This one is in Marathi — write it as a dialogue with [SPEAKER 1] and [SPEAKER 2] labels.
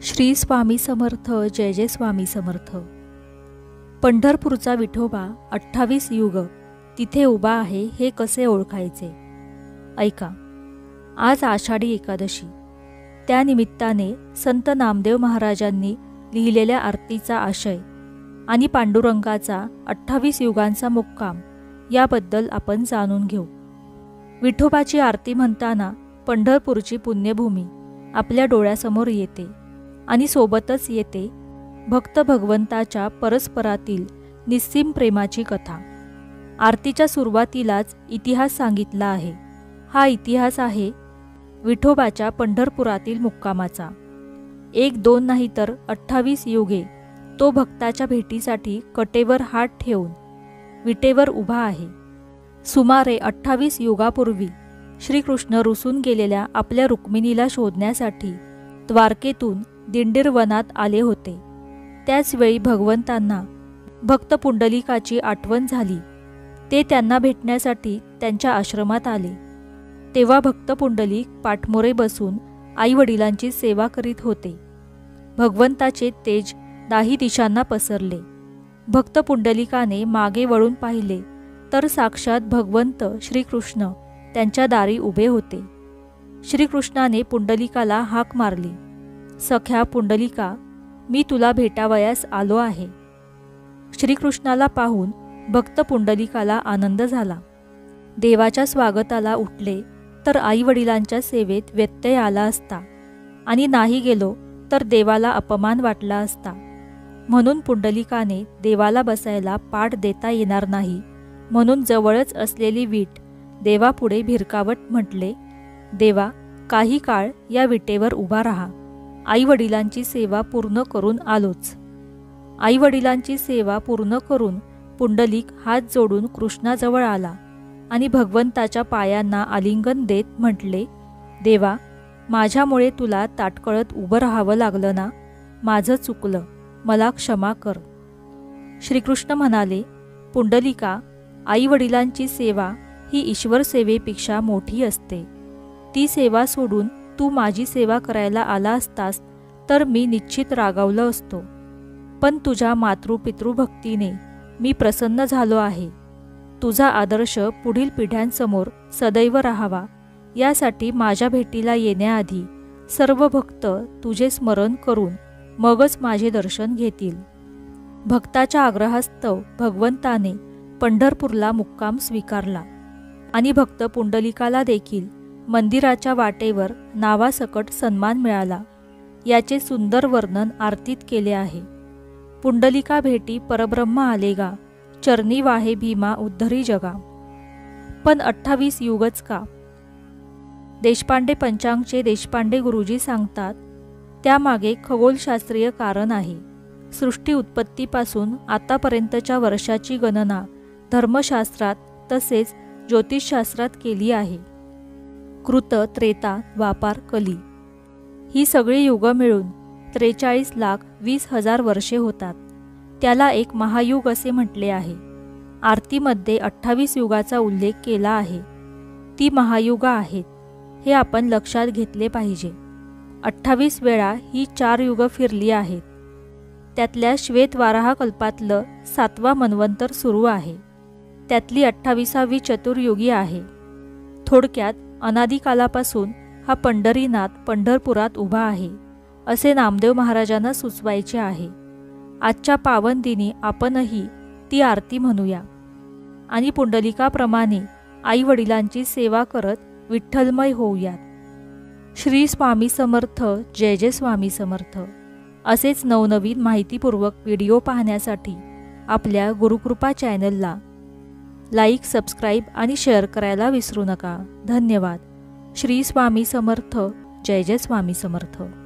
[SPEAKER 1] श्री स्वामी समर्थ, जय जय स्वामी समर्थ। पंढरपूरचा विठोबा 28 युग तिथे उभा आहे, हे कसे ओळखायचे? ऐका। आज आषाढी एकादशी, त्या निमित्ताने संत नामदेव महाराजांनी लिहिलेल्या आरतीचा आशय आणि पांडुरंगाचा 28 युगांचा मुक्काम याबद्दल आपण जाणून घेऊ। विठोबाची आरती म्हणताना पंढरपूरची पुण्यभूमी आपल्या डोळ्यासमोर येते आणि सोबतच येते भक्त भगवंताच्या परस्परातील निस्सीम प्रेमाची कथा। आरतीच्या सुरुवातीलाच इतिहास सांगितला आहे। हा इतिहास आहे विठोबाच्या पंढरपुरातील मुक्कामाचा। 1-2 नाही तर 28 युगे तो भक्ताच्या भेटीसाठी कटेवर हात ठेवून विटेवर उभा आहे। सुमारे 28 युगापूर्वी श्रीकृष्ण रुसून गेलेल्या आपल्या रुक्मिणीला शोधण्यासाठी द्वारकेतून दिंडीर वनात आले होते। त्याचवेळी भगवंतांना भक्त पुंडलिकाची आठवण झाली। ते त्यांना भेटण्यासाठी त्यांच्या आश्रमात आले। तेव्हा भक्त पुंडलिक पाठमोरे बसून आईवडिलांची सेवा करीत होते। भगवंताचे तेज 10 दिशांना पसरले। भक्त पुंडलिकाने मागे वळून पाहिले तर साक्षात भगवंत श्रीकृष्ण त्यांच्या दारी उभे होते। श्रीकृष्णाने पुंडलिकाला हाक मारली, सख्या पुंडलिका, मी तुला भेटावयास आलो आहे। श्रीकृष्णाला पाहून भक्त पुंडलिकाला आनंद झाला। देवाच्या स्वागताला उठले तर आईवडिलांच्या सेवेत व्यत्यय आला असता आणि नाही गेलो तर देवाला अपमान वाटला असता। म्हणून पुंडलिकाने देवाला बसायला पाठ देता येणार नाही म्हणून जवळच असलेली वीट देवापुढे भिरकावत म्हटले, देवा, काही काळ या विटेवर उभा राहा। आईवडिलांची सेवा पूर्ण करून आलोच। आईवडिलांची सेवा पूर्ण करून पुंडलिक हात जोडून कृष्णाजवळ आला आणि भगवंताच्या पायांना आलिंगन देत म्हटले, देवा, माझ्यामुळे तुला ताटकळत उभं राहावं लागलं ना, माझं चुकलं, मला क्षमा कर। श्रीकृष्ण म्हणाले, पुंडलिका, आईवडिलांची सेवा ही ईश्वर सेवेपेक्षा मोठी असते। ती सेवा सोडून तू माझी सेवा करायला आला असतास तर मी निश्चित रागावलो असतो। पण तुझ्या मातृपितृभक्तीने मी प्रसन्न झालो आहे। तुझा आदर्श पुढील पिढ्यांसमोर सदैव राहावा यासाठी माझ्या भेटीला येण्याआधी सर्व भक्त तुझे स्मरण करून मगच माझे दर्शन घेतील। भक्ताच्या आग्रहास्तव भगवंताने पंढरपूरला मुक्काम स्वीकारला आणि भक्त पुंडलिकाला देखील मंदिराच्या वाटेवर नावासकट सन्मान मिळाला। याचे सुंदर वर्णन आरतीत केले आहे। पुंडलिका भेटी परब्रह्म आलेगा, चरणी वाहे भीमा उद्धरी जगा। पण 28 युगच का? देशपांडे पंचांगचे देशपांडे गुरुजी सांगतात, त्यामागे खगोलशास्त्रीय कारण आहे। सृष्टी उत्पत्तीपासून आतापर्यंतच्या वर्षाची गणना धर्मशास्त्रात तसेच ज्योतिषशास्त्रात केली आहे। कृत, त्रेता, द्वापार, कली ही सगळी युग मिळून 43,20,000 वर्षे होतात। त्याला एक महायुग असे म्हटले आहे। आरतीमध्ये 28 युगाचा उल्लेख केला आहे। ती महायुगा आहेत हे आपण लक्षात घेतले पाहिजे। 28 वेळा ही 4 युग फिरली आहेत। त्यातल्या श्वेतवाराह कल्पातलं 7वा मन्वंतर सुरू आहे। त्यातली 28वी चतुर्युगी आहे। थोडक्यात अनादिकालापासून हा पंढरीनाथ पंढरपुरात उभा आहे असे नामदेव महाराजांना सुचवायचे आहे। आजच्या पावन दिनी आपणही ती आरती म्हणूया आणि पुंडलिकाप्रमाणे आईवडिलांची सेवा करत विठ्ठलमय होऊयात। श्री स्वामी समर्थ, जय जय स्वामी समर्थ। असेच नवनवीन माहितीपूर्वक व्हिडिओ पाहण्यासाठी आपल्या गुरुकृपा चॅनलला लाईक, सबस्क्राईब आणि शेअर करायला विसरू नका। धन्यवाद। श्री स्वामी समर्थ, जय जय स्वामी समर्थ।